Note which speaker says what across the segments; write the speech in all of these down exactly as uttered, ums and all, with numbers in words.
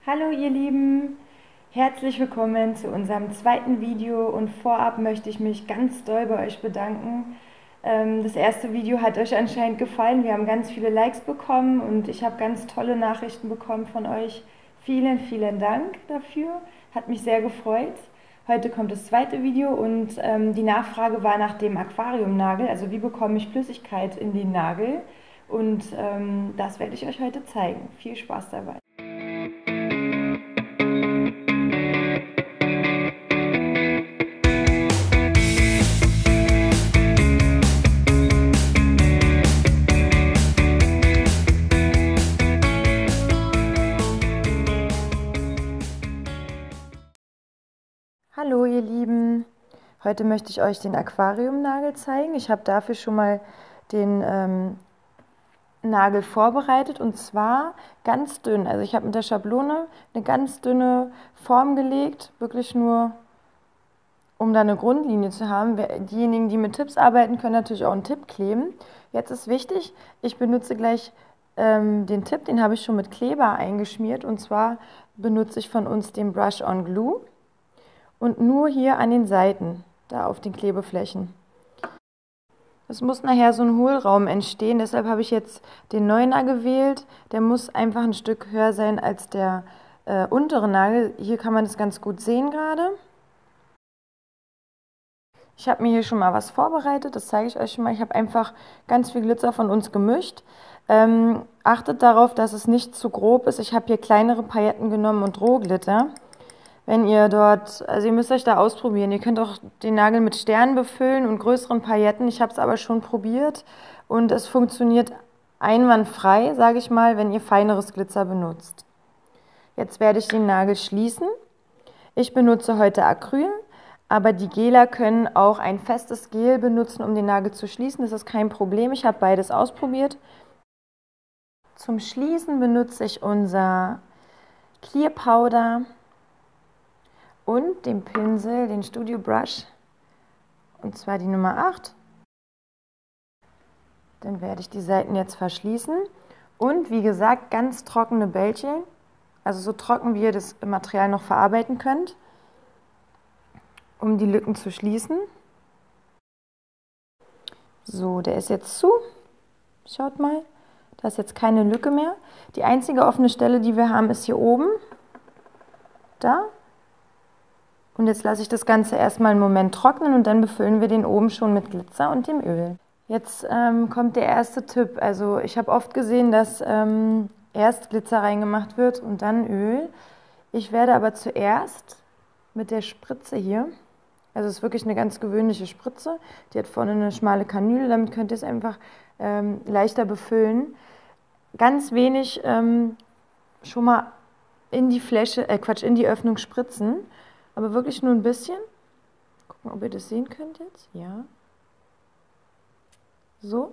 Speaker 1: Hallo ihr Lieben, herzlich willkommen zu unserem zweiten Video und vorab möchte ich mich ganz doll bei euch bedanken. Ähm, Das erste Video hat euch anscheinend gefallen, wir haben ganz viele Likes bekommen und ich habe ganz tolle Nachrichten bekommen von euch. Vielen, vielen Dank dafür, hat mich sehr gefreut. Heute kommt das zweite Video und ähm, die Nachfrage war nach dem Aquariumnagel, also wie bekomme ich Flüssigkeit in den Nagel, und ähm, das werde ich euch heute zeigen. Viel Spaß dabei! Hallo ihr Lieben, heute möchte ich euch den Aquariumnagel zeigen. Ich habe dafür schon mal den ähm, Nagel vorbereitet und zwar ganz dünn. Also ich habe mit der Schablone eine ganz dünne Form gelegt, wirklich nur um da eine Grundlinie zu haben. Diejenigen, die mit Tipps arbeiten, können natürlich auch einen Tipp kleben. Jetzt ist wichtig, ich benutze gleich ähm, den Tipp, den habe ich schon mit Kleber eingeschmiert, und zwar benutze ich von uns den Brush on Glue. Und nur hier an den Seiten, da auf den Klebeflächen. Es muss nachher so ein Hohlraum entstehen, deshalb habe ich jetzt den Neuner gewählt. Der muss einfach ein Stück höher sein als der äh, untere Nagel. Hier kann man das ganz gut sehen gerade. Ich habe mir hier schon mal was vorbereitet, das zeige ich euch schon mal. Ich habe einfach ganz viel Glitzer von uns gemischt. Ähm, achtet darauf, dass es nicht zu grob ist. Ich habe hier kleinere Pailletten genommen und Rohglitter. Wenn ihr dort, also ihr müsst euch da ausprobieren. Ihr könnt auch den Nagel mit Sternen befüllen und größeren Pailletten. Ich habe es aber schon probiert und es funktioniert einwandfrei, sage ich mal, wenn ihr feineres Glitzer benutzt. Jetzt werde ich den Nagel schließen. Ich benutze heute Acryl, aber die Geler können auch ein festes Gel benutzen, um den Nagel zu schließen. Das ist kein Problem. Ich habe beides ausprobiert. Zum Schließen benutze ich unser Clear Powder und den Pinsel, den Studio Brush, und zwar die Nummer acht. Dann werde ich die Seiten jetzt verschließen und wie gesagt ganz trockene Bällchen, also so trocken, wie ihr das Material noch verarbeiten könnt, um die Lücken zu schließen. So, der ist jetzt zu. Schaut mal, da ist jetzt keine Lücke mehr. Die einzige offene Stelle, die wir haben, ist hier oben. Da. Und jetzt lasse ich das Ganze erstmal einen Moment trocknen und dann befüllen wir den oben schon mit Glitzer und dem Öl. Jetzt ähm, kommt der erste Tipp. Also ich habe oft gesehen, dass ähm, erst Glitzer reingemacht wird und dann Öl. Ich werde aber zuerst mit der Spritze hier, also es ist wirklich eine ganz gewöhnliche Spritze, die hat vorne eine schmale Kanüle, damit könnt ihr es einfach ähm, leichter befüllen. Ganz wenig ähm, schon mal in die Fläche, äh Quatsch, in die Öffnung spritzen. Aber wirklich nur ein bisschen. Gucken, ob ihr das sehen könnt jetzt. Ja. So.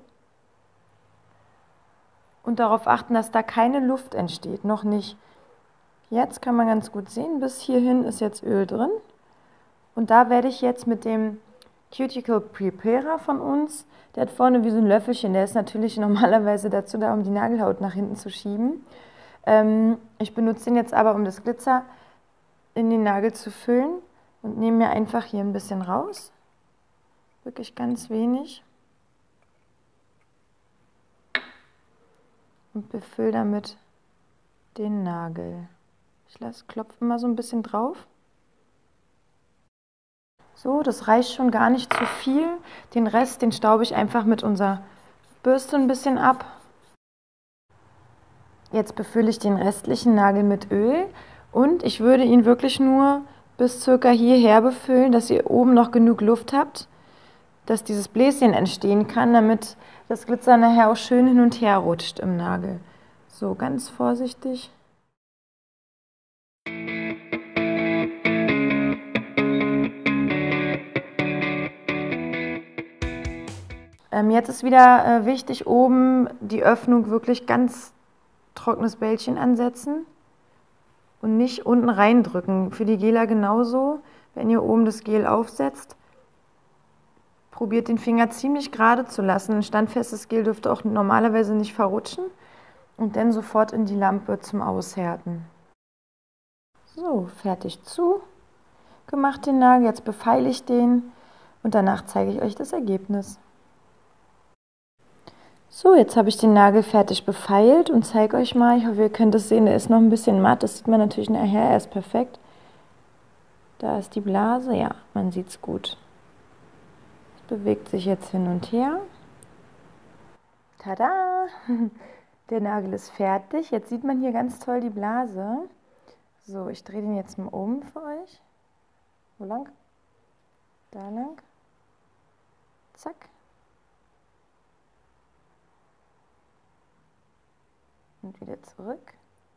Speaker 1: Und darauf achten, dass da keine Luft entsteht. Noch nicht. Jetzt kann man ganz gut sehen, bis hierhin ist jetzt Öl drin. Und da werde ich jetzt mit dem Cuticle Preparer von uns, der hat vorne wie so ein Löffelchen, der ist natürlich normalerweise dazu da, um die Nagelhaut nach hinten zu schieben. Ähm, ich benutze den jetzt aber, um das Glitzer in den Nagel zu füllen, und nehme mir einfach hier ein bisschen raus, wirklich ganz wenig, und befülle damit den Nagel. Ich lasse, klopfe immer so ein bisschen drauf. So, das reicht schon gar nicht zu viel. Den Rest, den staube ich einfach mit unserer Bürste ein bisschen ab. Jetzt befülle ich den restlichen Nagel mit Öl. Und ich würde ihn wirklich nur bis circa hierher befüllen, dass ihr oben noch genug Luft habt, dass dieses Bläschen entstehen kann, damit das Glitzer nachher auch schön hin und her rutscht im Nagel. So, ganz vorsichtig. Ähm, jetzt ist wieder äh, wichtig, oben die Öffnung wirklich ganz trockenes Bällchen ansetzen. Und nicht unten reindrücken. Für die Gela genauso. Wenn ihr oben das Gel aufsetzt, probiert den Finger ziemlich gerade zu lassen. Ein standfestes Gel dürfte auch normalerweise nicht verrutschen. Und dann sofort in die Lampe zum Aushärten. So, fertig zu gemacht den Nagel. Jetzt befeile ich den und danach zeige ich euch das Ergebnis. So, jetzt habe ich den Nagel fertig befeilt und zeige euch mal, ich hoffe, ihr könnt es sehen, der ist noch ein bisschen matt, das sieht man natürlich nachher, er ist perfekt. Da ist die Blase, ja, man sieht es gut. Es bewegt sich jetzt hin und her. Tada! Der Nagel ist fertig. Jetzt sieht man hier ganz toll die Blase. So, ich drehe den jetzt mal um für euch. Wo lang? Da lang. Zack. Und wieder zurück.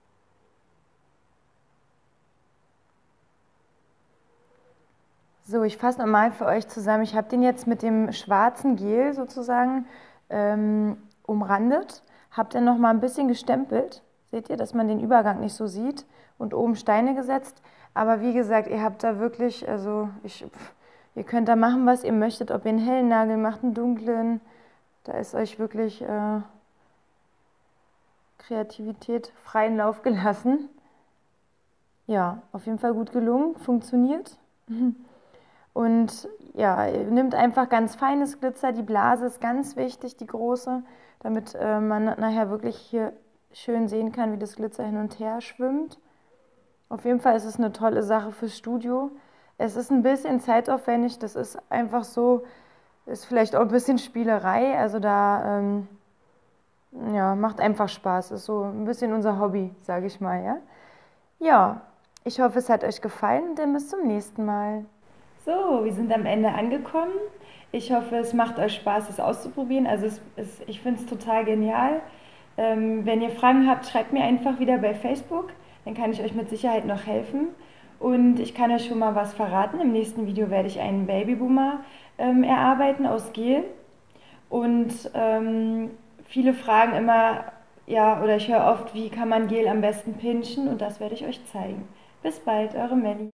Speaker 1: So, ich fasse nochmal für euch zusammen. Ich habe den jetzt mit dem schwarzen Gel sozusagen ähm, umrandet. Habe dann nochmal ein bisschen gestempelt. Seht ihr, dass man den Übergang nicht so sieht. Und oben Steine gesetzt. Aber wie gesagt, ihr habt da wirklich, also ich, ihr könnt da machen, was ihr möchtet. Ob ihr einen hellen Nagel macht, einen dunklen. Da ist euch wirklich äh, Kreativität freien Lauf gelassen. Ja, auf jeden Fall gut gelungen, funktioniert. Und ja, nimmt einfach ganz feines Glitzer, die Blase ist ganz wichtig, die große, damit äh, man nachher wirklich hier schön sehen kann, wie das Glitzer hin und her schwimmt. Auf jeden Fall ist es eine tolle Sache fürs Studio. Es ist ein bisschen zeitaufwendig, das ist einfach so, ist vielleicht auch ein bisschen Spielerei, also da ähm, ja, macht einfach Spaß, ist so ein bisschen unser Hobby, sage ich mal, ja. Ja, ich hoffe, es hat euch gefallen und dann bis zum nächsten Mal. So, wir sind am Ende angekommen. Ich hoffe, es macht euch Spaß, es auszuprobieren. Also es, es, ich finde es total genial. Ähm, wenn ihr Fragen habt, schreibt mir einfach wieder bei Facebook. Dann kann ich euch mit Sicherheit noch helfen. Und ich kann euch schon mal was verraten. Im nächsten Video werde ich einen Babyboomer ähm, erarbeiten aus Gel. Und ähm, viele fragen immer, ja, oder ich höre oft, wie kann man Gel am besten pinchen? Und das werde ich euch zeigen. Bis bald, eure Melli.